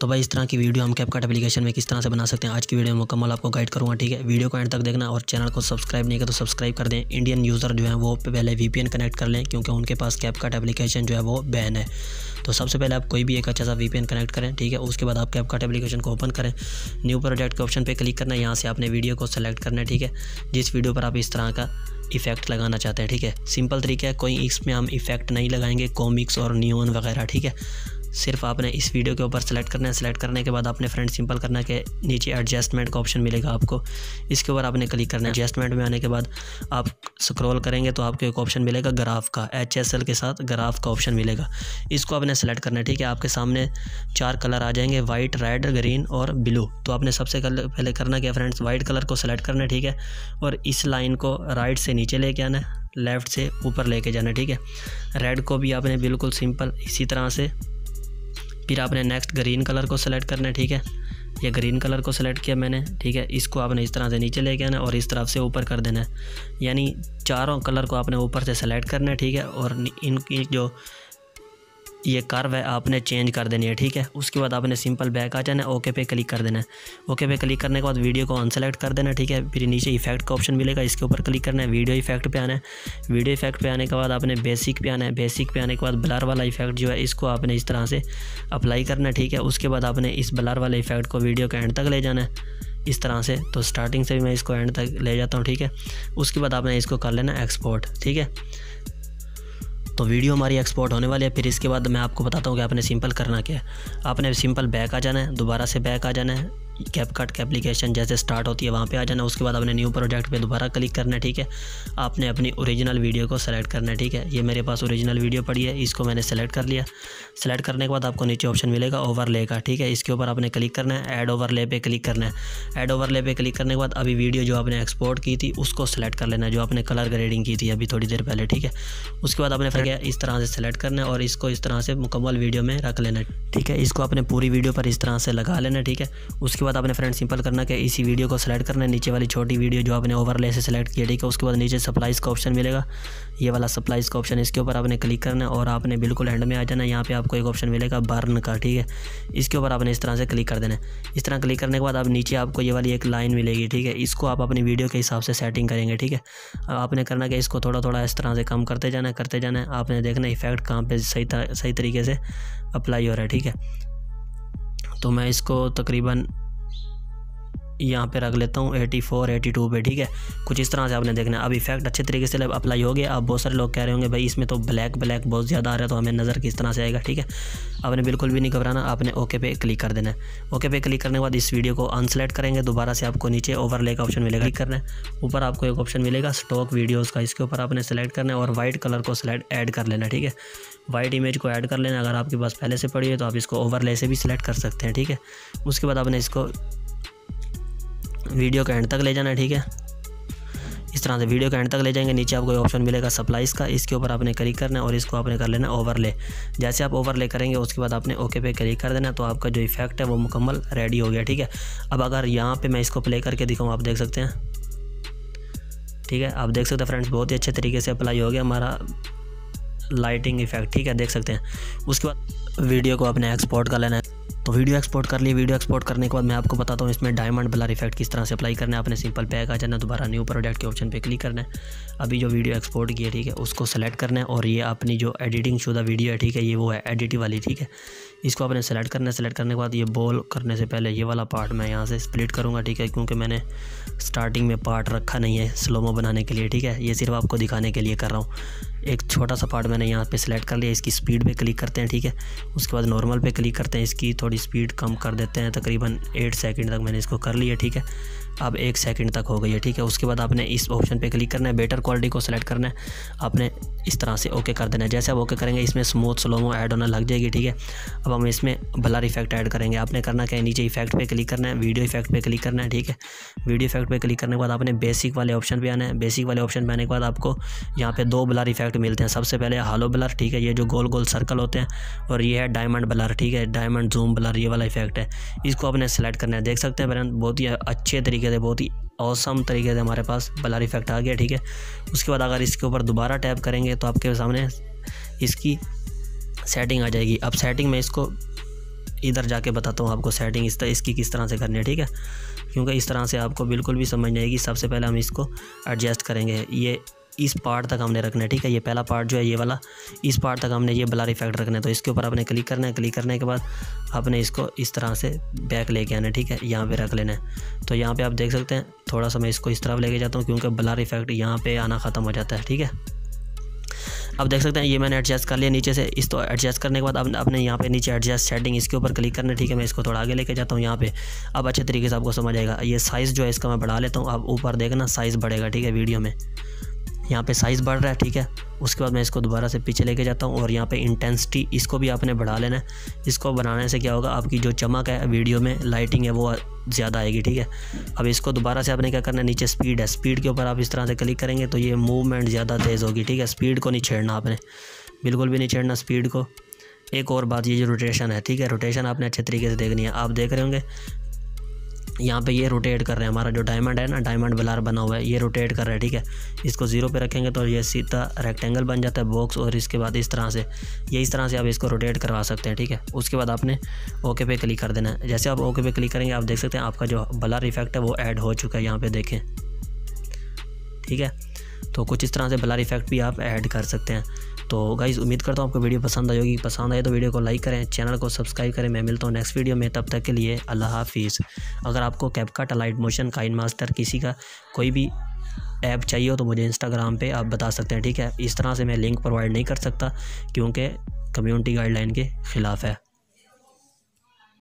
तो भाई इस तरह की वीडियो हम कैपकट एप्लीकेशन में किस तरह से बना सकते हैं आज की वीडियो में मुकम्मल आपको गाइड करूँगा। ठीक है, वीडियो को एंड तक देखना और चैनल को सब्सक्राइब नहीं किया तो सब्सक्राइब कर दें। इंडियन यूज़र जो है वो पहले VPN कनेक्ट कर लें क्योंकि उनके पास कैपकट एप्लीकेशन जो है वो बैन है। तो सबसे पहले आप कोई भी एक अच्छा सा VPN कनेक्ट करें। ठीक है, उसके बाद आप कैपकट एप्लीकेशन को ओपन करें, न्यू प्रोजेक्ट के ऑप्शन पर क्लिक करना है। यहाँ से आपने वीडियो को सेलेक्ट करना है। ठीक है, जिस वीडियो पर आप इस तरह का इफेक्ट लगाना चाहते हैं। ठीक है, सिंपल तरीका है, कोई इसमें हम इफेक्ट नहीं लगाएंगे कॉमिक्स और नियॉन वगैरह। ठीक है, सिर्फ आपने इस वीडियो के ऊपर सेलेक्ट करना है। सेलेक्ट करने के बाद आपने फ्रेंड सिंपल करना है कि नीचे एडजस्टमेंट का ऑप्शन मिलेगा आपको, इसके ऊपर आपने क्लिक करना है। एडजस्टमेंट में आने के बाद आप स्क्रॉल करेंगे तो आपको एक ऑप्शन मिलेगा ग्राफ का, HSL के साथ ग्राफ का ऑप्शन मिलेगा, इसको आपने सेलेक्ट करना है। ठीक है, आपके सामने 4 कलर आ जाएंगे, वाइट, रेड, ग्रीन और ब्लू। तो आपने सबसे पहले करना क्या फ्रेंड्स, वाइट कलर को सेलेक्ट करना है। ठीक है, और इस लाइन को राइट से नीचे लेके आना है, लेफ़्ट से ऊपर लेके जाना है। ठीक है, रेड को भी आपने बिल्कुल सिंपल इसी तरह से, फिर आपने नेक्स्ट ग्रीन कलर को सेलेक्ट करना है। ठीक है, ये ग्रीन कलर को सेलेक्ट किया मैंने। ठीक है, इसको आपने इस तरह से नीचे लेके आना और इस तरफ से ऊपर कर देना है, यानी चारों कलर को आपने ऊपर से सेलेक्ट करना है। ठीक है, और इनकी जो ये कर्व है आपने चेंज कर देनी है। ठीक है, उसके बाद आपने सिंपल बैक आ जाना है, ओके पे क्लिक कर देना है। ओके पे क्लिक करने के बाद वीडियो को अनसेलेक्ट कर देना है। ठीक है, फिर नीचे इफेक्ट का ऑप्शन मिलेगा, इसके ऊपर क्लिक करना है, वीडियो इफेक्ट पे आना है। वीडियो इफेक्ट पे आने के बाद आपने बेसिक पे आना है। बेसिक पे आने के बाद ब्लर वाला इफेक्ट जो है इसको आपने इस तरह से अप्लाई करना है। ठीक है, उसके बाद आपने इस ब्लर वाले इफेक्ट को वीडियो के एंड तक ले जाना है इस तरह से। तो स्टार्टिंग से भी मैं इसको एंड तक ले जाता हूँ। ठीक है, उसके बाद आपने इसको कर लेना एक्सपोर्ट। ठीक है, तो वीडियो हमारी एक्सपोर्ट होने वाली है। फिर इसके बाद मैं आपको बताता हूँ कि आपने सिंपल करना क्या है। आपने सिंपल बैक आ जाना है, दोबारा से बैक आ जाना है, कैपकट की एप्लीकेशन जैसे स्टार्ट होती है वहाँ पे आ जाना है। उसके बाद आपने न्यू प्रोजेक्ट पे दोबारा क्लिक करना है। ठीक है, आपने अपनी ओरिजिनल वीडियो को सेलेक्ट करना है। ठीक है, ये मेरे पास ओरिजिनल वीडियो पड़ी है, इसको मैंने सेलेक्ट कर लिया। सेलेक्ट करने के बाद आपको नीचे ऑप्शन मिलेगा ओवरले का। ठीक है, इसके ऊपर आपने क्लिक करना है, ऐड ओवरले पे क्लिक करना है। ऐड ओवरले पे क्लिक करने के बाद अभी वीडियो जो आपने एक्सपोर्ट की थी उसको सेलेक्ट कर लेना है, जो आपने कलर ग्रेडिंग की थी अभी थोड़ी देर पहले। ठीक है, उसके बाद आपने फिर इस तरह से सेलेक्ट करना है और इसको इस तरह से मुकम्मल वीडियो में रख लेना है। ठीक है, इसको आपने पूरी वीडियो पर इस तरह से लगा लेना है। ठीक है, उसके बाद आपने फ्रेंड सिंपल करना कि इसी वीडियो को सेलेक्ट करना है, नीचे वाली छोटी वीडियो जो आपने ओवरले से सेलेक्ट किया। ठीक है, उसके बाद नीचे सप्लाईज का ऑप्शन मिलेगा, ये वाला सप्लाईज का ऑप्शन, इसके ऊपर आपने क्लिक करना है और आपने बिल्कुल एंड में आ जाना है। यहाँ पे आपको एक ऑप्शन मिलेगा बर्न का। ठीक है, इसके ऊपर आपने इस तरह से क्लिक कर देना है। इस तरह क्लिक करने के बाद आप नीचे आपको ये वाली एक लाइन मिलेगी। ठीक है, इसको आप अपनी वीडियो के हिसाब से सेटिंग करेंगे। ठीक है, आपने करना कि इसको थोड़ा थोड़ा इस तरह से कम करते जाना है। आपने देखना इफेक्ट कहाँ पे सही तरीके से अप्लाई हो रहा है। ठीक है, तो मैं इसको तकरीबन यहाँ पे रख लेता हूँ 84 82 पे। ठीक है, कुछ इस तरह से आपने देखना है। अब इफेक्ट अच्छे तरीके से अप्लाई हो गया। अब बहुत सारे लोग कह रहे होंगे भाई इसमें तो ब्लैक बहुत ज़्यादा आ रहा है, तो हमें नज़र किस तरह से आएगा। ठीक है, आपने बिल्कुल भी नहीं घबराना, आपने ओके पे क्लिक कर देना है। ओके पे क्लिक करने के बाद इस वीडियो को अनसेलेक्ट करेंगे, दोबारा से आपको नीचे ओवरले का ऑप्शन मिलेगा, क्लिक करना है। ऊपर आपको एक ऑप्शन मिलेगा स्टॉक वीडियोज़ का, इसके ऊपर आपने सेलेक्ट करना है और वाइट कलर को ऐड कर लेना है। ठीक है, वाइट इमेज को ऐड कर लेना। अगर आपके पास पहले से पड़ी है तो आप इसको ओवरले से भी सिलेक्ट कर सकते हैं। ठीक है, उसके बाद आपने इसको वीडियो के एंड तक ले जाना है। ठीक है, इस तरह से वीडियो के एंड तक ले जाएंगे। नीचे आपको ऑप्शन मिलेगा सप्लाईज का, इसके ऊपर आपने क्लिक करना है और इसको आपने कर लेना ओवरले। जैसे आप ओवरले करेंगे उसके बाद आपने ओके पे क्लिक कर देना, तो आपका जो इफेक्ट है वो मुकम्मल रेडी हो गया। ठीक है, अब अगर यहाँ पे मैं इसको प्ले करके दिखाऊँ, आप देख सकते हैं। ठीक है, आप देख सकते हैं फ्रेंड्स, बहुत ही अच्छे तरीके से अप्लाई हो गया हमारा लाइटिंग इफेक्ट। ठीक है, देख सकते हैं। उसके बाद वीडियो को आपने एक्सपोर्ट कर लेना है। तो वीडियो एक्सपोर्ट कर ली। वीडियो एक्सपोर्ट करने के बाद मैं आपको बताता हूँ इसमें डायमंड ब्लर इफेक्ट किस तरह से अप्लाई करना है। आपने सिंपल बैक आ जाना, दोबारा न्यू प्रोजेक्ट के ऑप्शन पे क्लिक करना है। अभी जो वीडियो एक्सपोर्ट की है, ठीक है, उसको सेलेक्ट करना है और ये अपनी जो एडिटिंग शुदा वीडियो है, ठीक है, ये वो है एडिटिव वाली। ठीक है, इसको आपने सेलेक्ट करना है। सेलेक्ट करने के बाद ये बॉल करने से पहले ये वाला पार्ट मैं यहाँ से स्प्लिट करूँगा। ठीक है, क्योंकि मैंने स्टार्टिंग में पार्ट रखा नहीं है स्लोमो बनाने के लिए। ठीक है, ये सिर्फ आपको दिखाने के लिए कर रहा हूँ। एक छोटा सा पार्ट मैंने यहाँ पे सिलेक्ट कर लिया, इसकी स्पीड पे क्लिक करते हैं। ठीक है, उसके बाद नॉर्मल पे क्लिक करते हैं, इसकी थोड़ी स्पीड कम कर देते हैं, तकरीबन 8 सेकंड तक मैंने इसको कर लिया। ठीक है, अब 1 सेकंड तक हो गई है। ठीक है, उसके बाद आपने इस ऑप्शन पे क्लिक करना है, बेटर क्वालिटी को सेलेक्ट करना है, आपने इस तरह से ओके कर देना है। जैसे आप ओके करेंगे इसमें स्मूथ स्लोमो ऐड होना लग जाएगी। ठीक है, अब हम इसमें ब्लर इफेक्ट ऐड करेंगे। आपने करना क्या है, नीचे इफेक्ट पे क्लिक करना है, वीडियो इफेक्ट पे क्लिक करना है। ठीक है, वीडियो इफेक्ट पे क्लिक करने के बाद आपने बेसिक वाले ऑप्शन पे आना है। बेसिक वाले ऑप्शन पे आने के बाद आपको यहाँ पे 2 ब्लर इफेक्ट मिलते हैं। सबसे पहले हालो ब्लर, ठीक है, ये जो गोल गोल सर्कल होते हैं, और ये है डायमंड ब्लर। ठीक है, डायमंड जूम ब्लर, ये वाला इफेक्ट है, इसको आपने सेलेक्ट करना है। देख सकते हैं फ्रेंड, बहुत ही अच्छे तरीके से, बहुत ही ऑसम तरीके से हमारे पास ब्लर इफेक्ट आ गया। ठीक है, उसके बाद अगर इसके ऊपर दोबारा टैप करेंगे तो आपके सामने इसकी सेटिंग आ जाएगी। अब सेटिंग में इसको इधर जाके बताता हूँ आपको सेटिंग इसकी किस तरह से करनी है, ठीक है, क्योंकि इस तरह से आपको बिल्कुल भी समझ नहीं आएगी। सबसे पहले हम इसको एडजस्ट करेंगे, ये इस पार्ट तक हमने रखना है, ठीक है। ये पहला पार्ट जो है ये वाला, इस पार्ट तक हमने ये ब्लर इफेक्ट रखना है। तो इसके ऊपर आपने क्लिक करना है, क्लिक करने के बाद आपने इसको इस तरह से बैक लेके आना है, ठीक है, यहाँ पे रख लेना है। तो यहाँ पे आप देख सकते हैं, थोड़ा सा मैं इसको इस तरफ लेके जाता हूँ क्योंकि ब्लर इफेक्ट यहाँ पे आना ख़त्म हो जाता है, ठीक है। अब देख सकते हैं ये मैंने एडजस्ट कर लिया नीचे से। इस तो एडजस्ट करने के बाद अब आपने यहाँ पे नीचे एडजस्ट सेटिंग, इसके ऊपर क्लिक करना है, ठीक है। मैं इसको थोड़ा आगे लेके जाता हूँ यहाँ पे, अब अच्छे तरीके से आपको समझ आएगा। ये साइज़ जो है इसका मैं बढ़ा लेता हूँ, अब ऊपर देखना साइज़ बढ़ेगा, ठीक है। वीडियो में यहाँ पे साइज़ बढ़ रहा है, ठीक है। उसके बाद मैं इसको दोबारा से पीछे लेके जाता हूँ और यहाँ पे इंटेंसिटी इसको भी आपने बढ़ा लेना है। इसको बनाने से क्या होगा, आपकी जो चमक है वीडियो में, लाइटिंग है, वो ज़्यादा आएगी, ठीक है। अब इसको दोबारा से आपने क्या करना है, नीचे स्पीड है, स्पीड के ऊपर आप इस तरह से क्लिक करेंगे तो ये मूवमेंट ज़्यादा तेज़ होगी, ठीक है। स्पीड को नहीं छेड़ना आपने, बिल्कुल भी नहीं छेड़ना स्पीड को। एक और बात, ये जो रोटेशन है, ठीक है, रोटेशन आपने अच्छे तरीके से देखनी है। आप देख रहे होंगे यहाँ पे ये रोटेट कर रहे हैं, हमारा जो डायमंड है ना, डायमंड ब्लर बना हुआ है, ये रोटेट कर रहा है, ठीक है। इसको 0 पे रखेंगे तो ये सीधा रेक्टेंगल बन जाता है बॉक्स, और इसके बाद इस तरह से, ये इस तरह से आप इसको रोटेट करवा सकते हैं, ठीक है। उसके बाद आपने ओके पे क्लिक कर देना है। जैसे आप ओके पे क्लिक करेंगे आप देख सकते हैं आपका जो ब्लर इफेक्ट है वो ऐड हो चुका है, यहाँ पे देखें, ठीक है। तो कुछ इस तरह से ब्लर इफेक्ट भी आप ऐड कर सकते हैं। तो गाइज़ उम्मीद करता हूँ आपको वीडियो पसंद आई होगी। पसंद आए तो वीडियो को लाइक करें, चैनल को सब्सक्राइब करें। मैं मिलता हूँ नेक्स्ट वीडियो में, तब तक के लिए अल्लाह हाफिज़। अगर आपको कैपकट, लाइट मोशन, काइनमास्टर, किसी का कोई भी ऐप चाहिए हो तो मुझे इंस्टाग्राम पे आप बता सकते हैं, ठीक है। इस तरह से मैं लिंक प्रोवाइड नहीं कर सकता क्योंकि कम्युनिटी गाइडलाइन के ख़िलाफ़ है।